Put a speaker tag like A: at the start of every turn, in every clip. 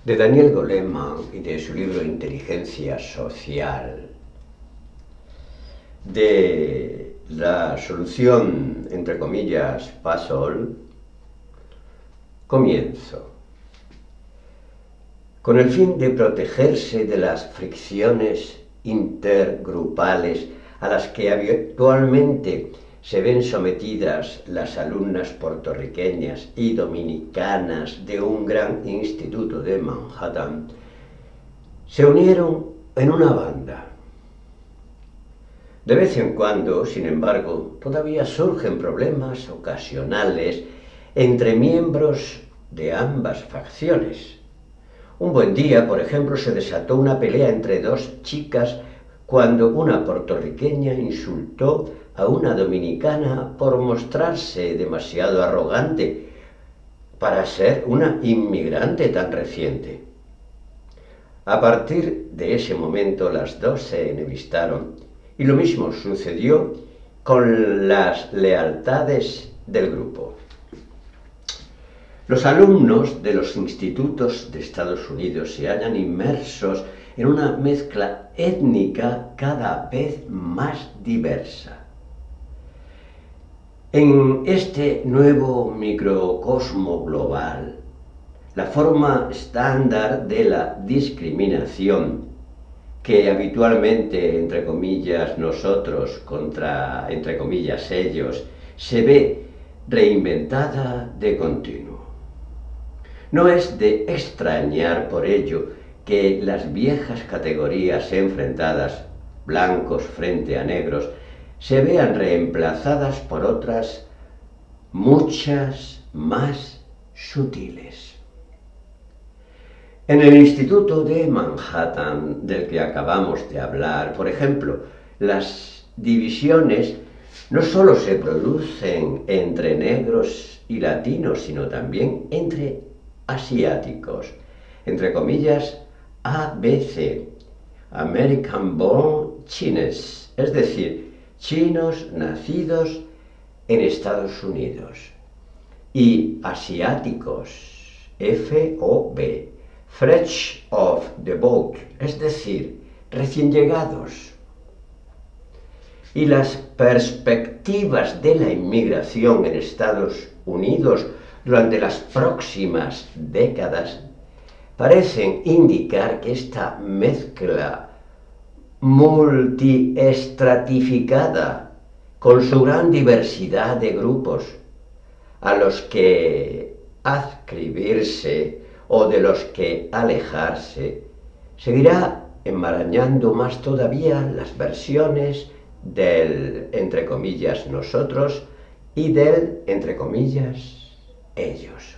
A: de Daniel Goleman y de su libro Inteligencia Social, de la solución, entre comillas, PASOL, comienzo. Con el fin de protegerse de las fricciones intergrupales a las que habitualmente se ven sometidas las alumnas puertorriqueñas y dominicanas de un gran instituto de Manhattan, se unieron en una banda. De vez en cuando, sin embargo, todavía surgen problemas ocasionales entre miembros de ambas facciones. Un buen día, por ejemplo, se desató una pelea entre dos chicas cuando una puertorriqueña insultó a una dominicana por mostrarse demasiado arrogante para ser una inmigrante tan reciente. A partir de ese momento las dos se enemistaron y lo mismo sucedió con las lealtades del grupo. Los alumnos de los institutos de Estados Unidos se hallan inmersos en una mezcla étnica cada vez más diversa. En este nuevo microcosmo global, la forma estándar de la discriminación que habitualmente, entre comillas, nosotros contra, entre comillas, ellos, se ve reinventada de continuo. No es de extrañar por ello que las viejas categorías enfrentadas, blancos frente a negros, se vean reemplazadas por otras muchas más sutiles. En el Instituto de Manhattan, del que acabamos de hablar, por ejemplo, las divisiones no solo se producen entre negros y latinos, sino también entre asiáticos, entre comillas ABC, American Born Chinese, es decir, chinos nacidos en Estados Unidos, y asiáticos, FOB, Fresh off the boat, es decir, recién llegados. Y las perspectivas de la inmigración en Estados Unidos durante las próximas décadas parecen indicar que esta mezcla multiestratificada, con su gran diversidad de grupos a los que adscribirse o de los que alejarse, seguirá enmarañando más todavía las versiones del, entre comillas, nosotros y del, entre comillas, ellos.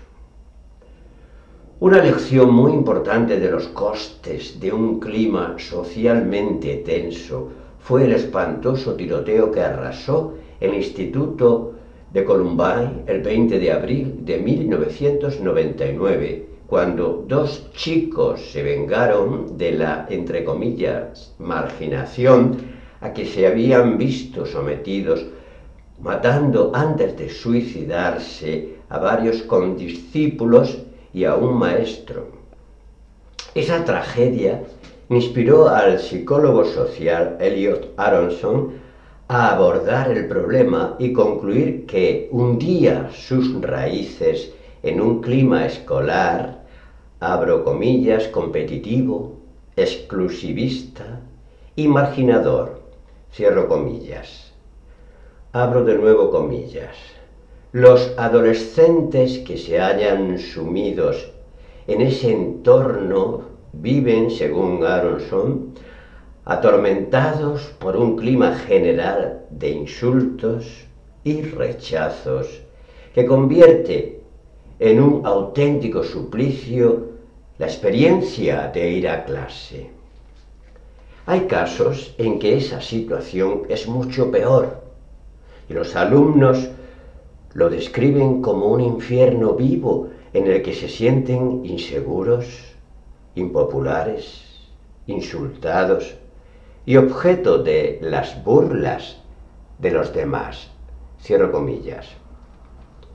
A: Una lección muy importante de los costes de un clima socialmente tenso fue el espantoso tiroteo que arrasó el Instituto de Columbine el 20 de abril de 1999, cuando dos chicos se vengaron de la, entre comillas, marginación a que se habían visto sometidos, matando antes de suicidarse a varios condiscípulos y a un maestro. Esa tragedia inspiró al psicólogo social Elliot Aronson a abordar el problema y concluir que hundía sus raíces en un clima escolar, abro comillas, competitivo, exclusivista y marginador, cierro comillas. Abro de nuevo comillas. Los adolescentes que se hallan sumidos en ese entorno viven, según Aronson, atormentados por un clima general de insultos y rechazos que convierte en un auténtico suplicio la experiencia de ir a clase. Hay casos en que esa situación es mucho peor y los alumnos lo describen como un infierno vivo en el que se sienten inseguros, impopulares, insultados y objeto de las burlas de los demás. Cierro comillas.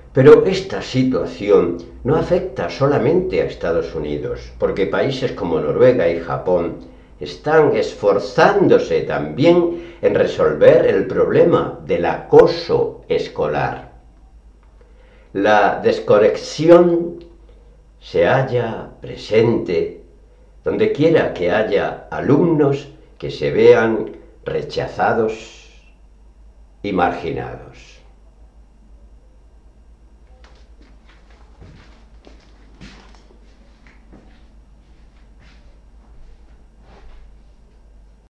A: Pero esta situación no afecta solamente a Estados Unidos, porque países como Noruega y Japón están esforzándose también en resolver el problema del acoso escolar. La desconexión se halla presente donde quiera que haya alumnos que se vean rechazados y marginados.